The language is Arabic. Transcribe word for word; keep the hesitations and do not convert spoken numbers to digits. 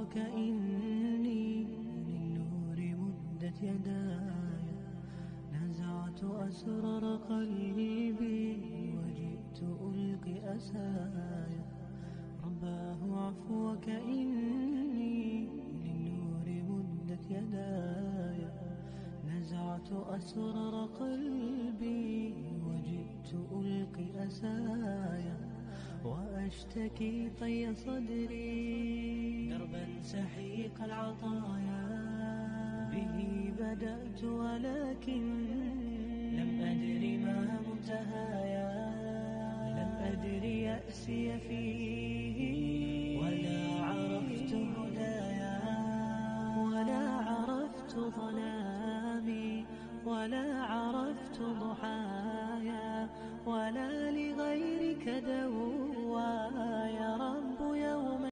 وكأني للنور مدت يداي، نزعت أسرار قلبي وجئت ألقي أسايا. رباه عفوك إني للنور مدت يداي، نزعت أسرار قلبي وجئت ألقي أسايا، وأشتكي طي صدري دربا سحيق العطايا. به بدأت ولكن لم أدر ما منتهايا، لم أدر يأسي فيه